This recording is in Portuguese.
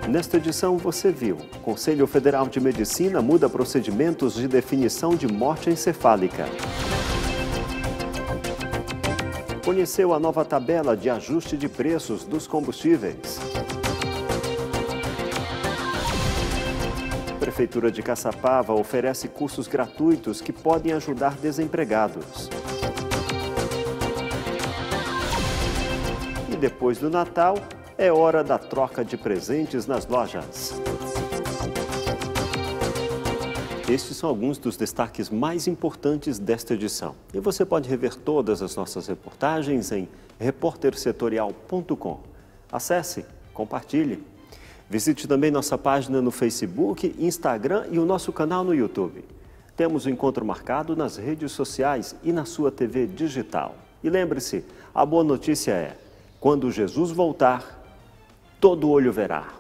Nesta edição você viu: Conselho Federal de Medicina muda procedimentos de definição de morte encefálica. Conheceu a nova tabela de ajuste de preços dos combustíveis. Prefeitura de Caçapava oferece cursos gratuitos que podem ajudar desempregados. E depois do Natal, é hora da troca de presentes nas lojas. Estes são alguns dos destaques mais importantes desta edição. E você pode rever todas as nossas reportagens em repórtersetorial.com. Acesse, compartilhe. Visite também nossa página no Facebook, Instagram e o nosso canal no YouTube. Temos o encontro marcado nas redes sociais e na sua TV digital. E lembre-se, a boa notícia é: quando Jesus voltar, todo olho verá.